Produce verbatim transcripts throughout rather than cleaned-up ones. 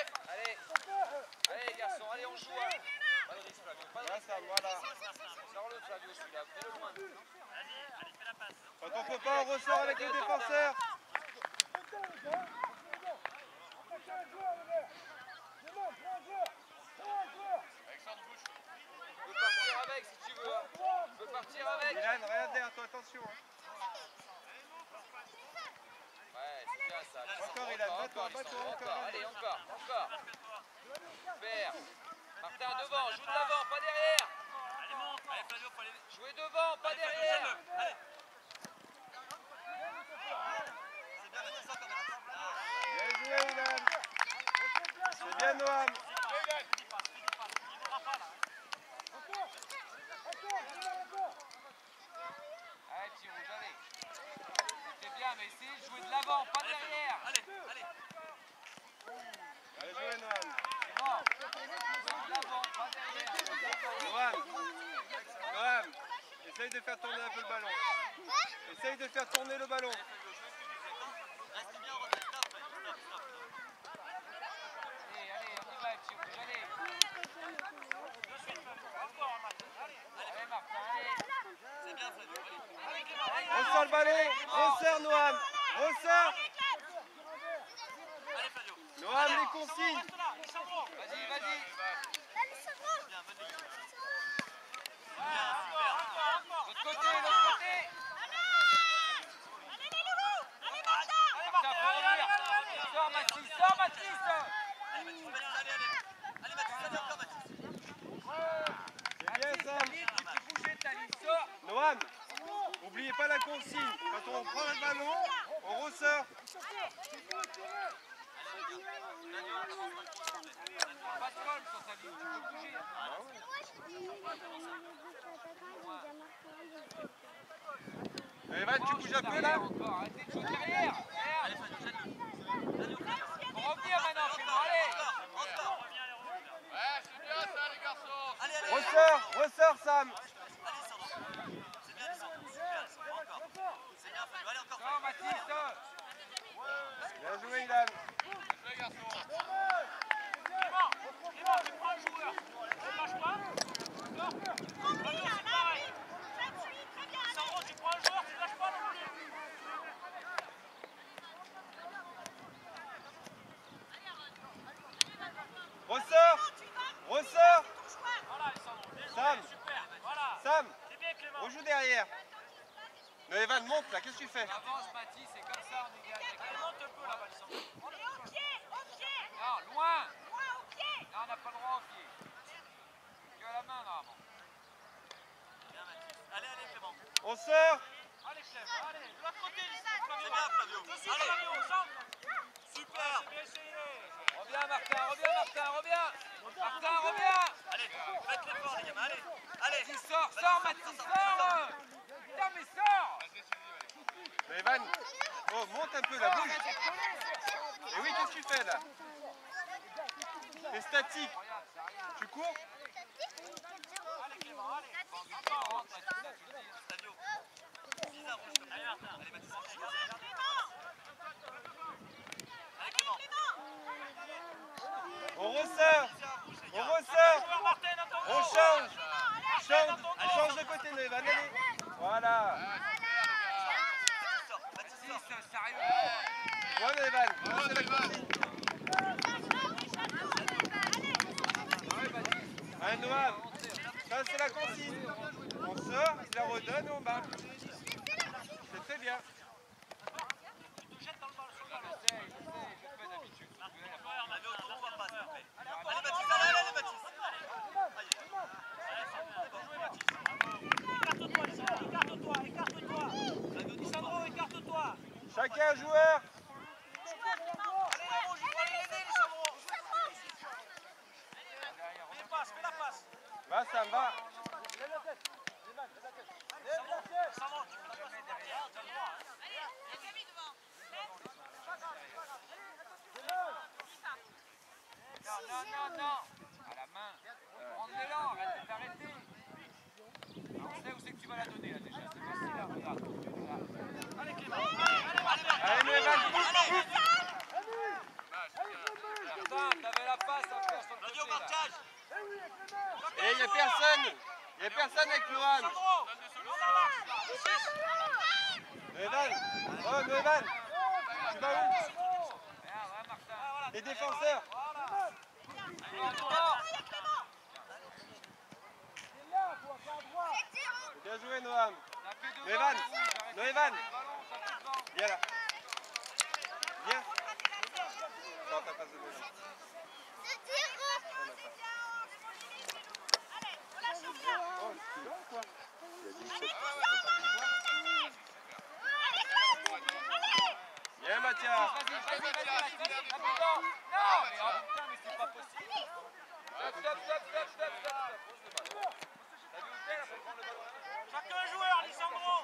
Allez. Allez les garçons, allez on joue. Hein. Pas de risque Flavio, pas de risque. Voilà. Sors-le Flavio celui-là, fais-le loin. Vas-y, allez, fais la passe. Quand on peut pas, on ressort avec les défenseurs. Tu peux partir avec si tu veux. Hein. Tu peux partir avec. Milan, regarde derrière toi, attention. Hein. Ouais, c'est bien ça. Encore, il a encore, battu, encore, battu, encore, encore. allez, encore, encore. Super. Martin devant, joue de l'avant, pas derrière. Allez, monte. Allez, Flavio, faut aller. Jouez devant, pas Allez, derrière. Flavio, allez. C'est bien, Mathis, encore, Mathis. Bien joué, Milan. C'est bien, Noam. Allez, petit rouge, allez. C'était bien, mais essayez de jouer de l'avant, pas derrière. Allez, allez. Allez jouer, Noam. C'est bon. Jouez de l'avant, pas derrière. Noam. Noam. Essaye de faire tourner un peu le ballon. Essaye de faire tourner le ballon. Reste bien, Romain. Stop, stop, stop. Allez, allez, on y va, petit rouge, allez. De suite, Flavio. Encore, Mathis. Allez, Allez, Martin, allez. c'est bien, Flavio. Allez, allez, Clément, allez. Ressort le ballon. Resserre, Noam. Resserre. Allez, Flavio. Noam, les consignes. Reste là, Lisandro. Vas-y, vas-y. Bien, bonne équipe. Bien, super. L'autre côté, l'autre côté. Martin, faut revenir. Sors, Mathis, sors, Mathis. Allez, Mathis, Mathis, allez, allez. Allez, Mathis, allez encore, Mathis. C'est bien, Mathis, Sam. t'as mis, tu peux bouger, t'as mis, sors. Noam, n'oubliez pas la consigne. Quand on prend le ballon, on ressort. Pas de calme sur ta ligne, tu peux bouger. Evan, tu bouges un peu là. Encore, arrêtez de jouer derrière. Allez, Flavio, jette-le. Faut revenir maintenant, Clément, allez. Encore. Reviens, les revenus, là. Ouais, c'est bien ça, les garçons. Allez, allez. Ressort, ressort, Sam. Allez, Lisandro. C'est bien, Lisandro. Super, Lisandro. Encore. C'est bien, Flavio. Allez, encore. Sors, Mathis. Bien joué, Ilan. Les garçons. Clément, Clément, tu prends un joueur. Tu ne lâches pas. D'accord. Flavio, c'est pareil. Lisandro, tu prends un joueur, tu ne lâches pas non plus. Ressort, ressort. Voilà, Lisandro. Bien joué, Sam. super. Voilà. Sam, C'est bien, Clément. rejoue derrière. Mais Evan, monte là, qu'est-ce que tu fais? Avance, Mathis, c'est comme ça, on est gagné. Allez, monte un peu là-bas, Lisandro. Non, loin. Non, on n'a pas le droit au pied. Que à la main, normalement. Bien, Mathis. Allez, allez, Clément. On sort. Allez, Clément. Allez, de l'autre côté, Flavio. C'est bien, Flavio. Allez, Flavio, au centre. Super. C'est bien essayé. Reviens, Martin, reviens, Martin, reviens. Martin, reviens. Allez, faites l'effort, les gamins. Allez, allez. Mathis, sors, sors, Mathis, sors. Putain, mais sors. Mais Evan, oh, monte un peu là, bouge. Et oui, qu'est-ce que tu fais là? T'es statique. Tu cours? Allez, Clément, allez. Encore, rentre, Mathis, là, tu le dis. Flavio. Bizarre, rouge comme ça. Allez, Martin. Allez, Mathis, allez, allez, Clément. On ressort. On ressort. Martin, dans ton On dos. change. Change, change de côté, Evan, allez. Voilà. Mathis, sérieux. Voilà, Evan. Ça, c'est la consigne. Allez, Noam. Ça, c'est la consigne. On sort, il la redonne et on marque. C'est très bien. Tu te jettes dans le ballon, sur le ballon. Je sais, je sais, je fais d'habitude. Flavio, on ne voit pas, s'il te plaît. Allez, Mathis, allez, allez, Mathis. Écarte-toi, Lisandro, écarte-toi, écarte-toi. Lisandro, écarte-toi. Chacun un joueur. Allez, les rouges, il faut aller l'aider, Lisandro. Fais les passes, fais la passe. Va, Sam, va. Lisandro, tu fais la passe derrière. T'as le droit. Non, non, non, non. À la main. Prendre l'élan, arrête de t'arrêter. On sait où c'est que tu vas la donner là déjà. C'est facile là, regarde. Regarde. Allez, Clément. Allez, allez, allez. Allez, mais Evan, pousse, pousse. Martin, t'avais Flavio, partage. Et il n'y a personne. Il n'y a personne avec Noam. Sandro, Noévan. Oh, Noévan. Tu vas où? Les défenseurs. Bien joué, Noam. Noévan. Noévan. Viens là. Viens. Non, t'as pas de Noévan. Oh, c'est long, quoi. Viens, Mathias. Vas-y, vas-y, vas-y, vas-y. Non, mais oh putain, mais c'est pas possible. Stop, stop, stop, stop, stop, stop. T'as vu où t'es là pour prendre le ballon? chacun un joueur, Lisandro.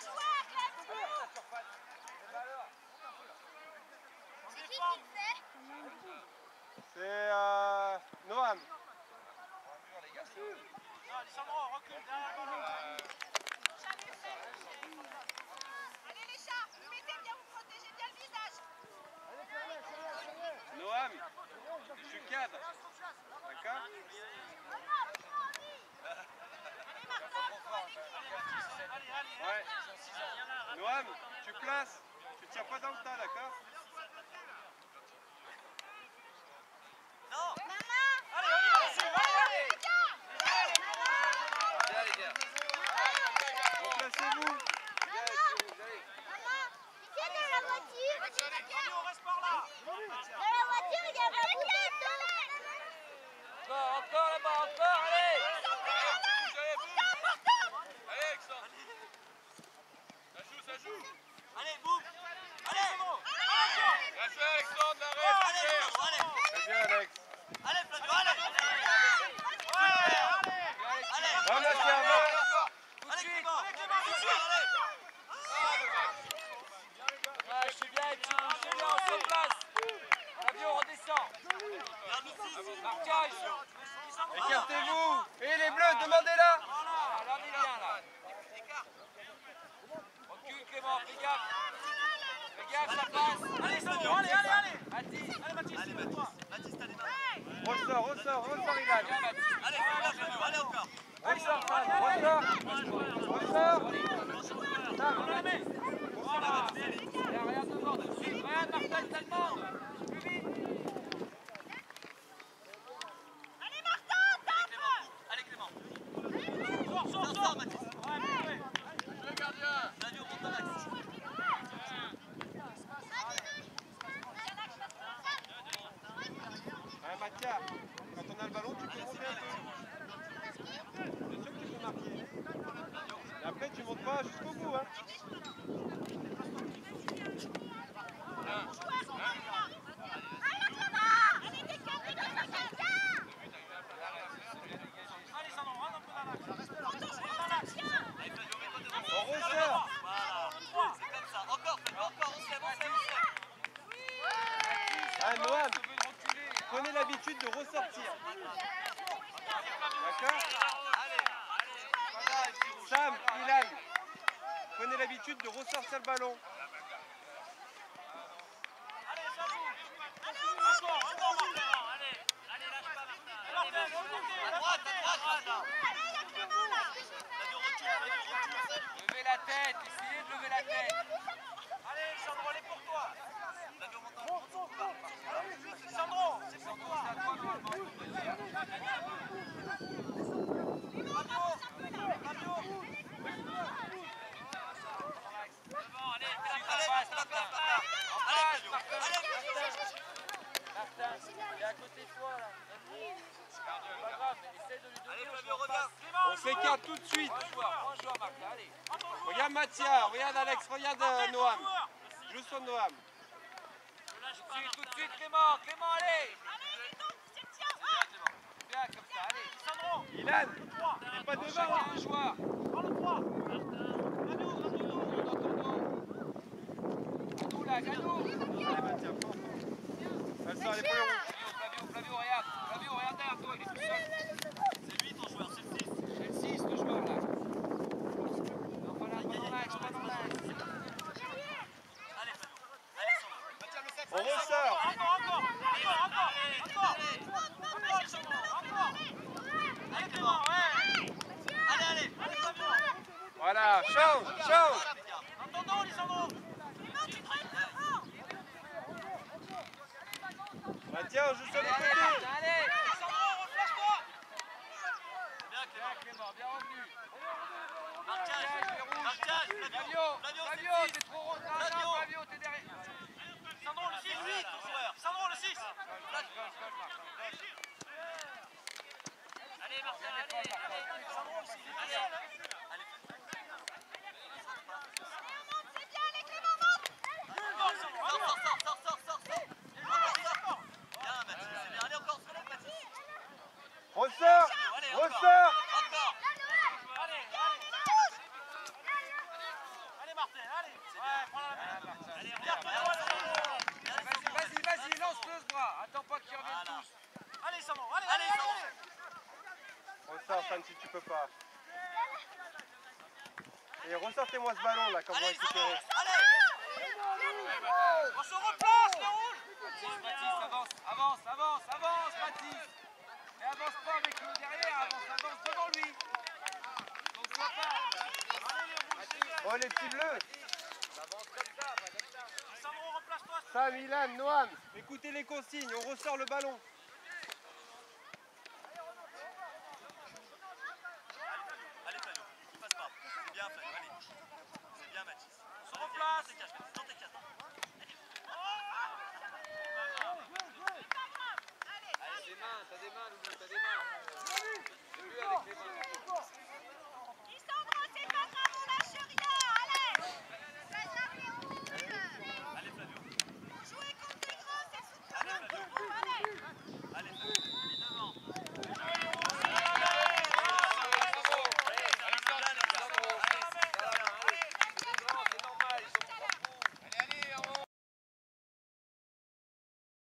C'est euh, Noam. Non, Lisandro, recule derrière le ballon. Allez les chats, vous mettez bien, vous protégez bien le visage. Noam, je cadre. D'accord? Ouais. Noam, tu places. Tu tiens pas dans le tas, d'accord? Non. Maman, Allez, on y va, dessus, allez, allez. Viens les gars. Replacez-vous. maman, tu sais dans la voiture, Flavio, reste par là. dans la voiture il y a un bouquet d'eau. Encore, encore là-bas, encore, allez. Allez, Alexandre. Ça joue, ça joue. Allez, boum. Allez, Sandro. Bien joué, Alexandre, Allez, l'arrêt. Sandro, allez. Très bien, Alex. Allez, Flavio, allez. Ouais, allez. Allez, Va, Mathias, va. allez, Clément. Allez, Clément, tout de suite, allez. Ouais, je suis bien, et puis je suis bien, on se place. Flavio, on redescend. Marquage. Écartez-vous. Et les bleus, demandez-la. Voilà, là on est bien là. Recule Clément, fais gaffe. Fais gaffe, ça passe. Allez, Sandro, allez, allez, allez. Mathis. Allez, Mathis, Allez, suive-toi. Mathis. Mathis, t'as les mains. Ressort, ressort, ressort, Ilan. Viens, Mathis. Allez, fais gaffe, Flavio, allez encore. Ressort, Fran, ressort. Ressort. Sam, On la met. Voilà. Il n'y a rien devant de suite. Regarde, Martin, ça demande. Plus vite. Allez Martin, tape. Allez, Clément. Sors, sors, sors, Mathis. Ouais, bien joué. le gardien. Flavio, monte dans l'axe. Ah, Mathias, quand on a le ballon, tu peux monter un peu. C'est sûr que tu peux marquer. Et après, tu montes pas jusqu'au bout. Hein. Allez, Sandro, rentre un peu dans l'axe. On ressort. Voilà. C'est comme ça. Encore, Flavio, encore. On se lève, on se lève, on se lève. Ah, Noam, prenez l'habitude de ressortir. D'accord? Allez, Sam, Ilan, prenez l'habitude de ressortir le ballon. allez, ça joue. Encore, encore, Martin. Allez, allez, lâche pas, Martin. Martin, de l'autre côté, à droite, à droite, Martin. Flavio, recule, Flavio, recule. Levez la tête, essayez de lever la tête. Allez, Sandro, elle est pour toi. Flavio, monte en monte en bas. Sandro, c'est pour toi. Fabio, Fabio. Devant, allez, fais la passe, passe, passe, passe, passe. Allez, Flavio. Allez, Martin, il est à côté de toi là. C'est pas grave, mais essaye de lui donner. allez, Flavio, reviens. Clément, On s'écarte tout de suite. Un joueur, un joueur, Martin, allez. Regarde Mathias, regarde Alex, regarde euh, Noam. Joue sur Noam. Tout de suite, tout de suite, Clément, Clément, allez. Bien, comme ça, allez. Sandro, Ilan, t'es pas devant. Chacun un joueur. prends le trois. Flavio, Flavio. Gadou là, Gadou. Allez Mathias, prends. Elle sort les points rouges. Flavio, Flavio, Flavio, regarde. Flavio, regarde derrière toi, il est tout seul. C'est lui ton joueur, c'est le six. C'est le six, le joueur là. Non, pas là, pas dans l'axe, pas dans l'axe. Allez, Flavio. Allez, Sandro. On ressort. Encore, encore, encore. Encore, encore. Encore. Encore, Sandro. change, change. Attendons, Lisandro. Bah tiens, on joue sur le Allez, côté. allez. Lisandro, reflèche-toi. Bien Clément, bien revenu. Marquage, marquage, Flavio, Flavio, Flavio, t'es trop rond. Non, non, Flavio, t'es derrière. Lisandro, le six, lui, ton joueur. Lisandro, le six. Allez, Martin, allez, allez. Lisandro aussi, il est tout seul, hein. C'est bien, les Clément, monte. Sors, sors, sors, sors, sors, sors, sors. Bien, Mathis, c'est bien. Allez, encore, sur la Mathis. Ressort, Allez, encore. ressort. Encore. Allez, allez. Allez, Martin, allez. Ouais, prends la main. Allez, regarde, Vas-y, vas-y, vas-y, lance-le ce bras. Attends pas qu'ils reviennent tous. Allez, Sandro, allez, allez, allez. Ressort, Fan, si tu peux pas. Et ressortez-moi ce ballon là quand vous récupérez. Allez. On se replace, les rouges. Mathis, Mathis, avance, avance, avance, avance, Mathis. Et avance pas avec lui derrière, avance, avance devant lui. Donc sois pas. Oh les petits bleus. Avance comme ça, pas comme ça. Sandro, replace-toi. Sam, Ilan, Noam, écoutez les consignes, on ressort le ballon.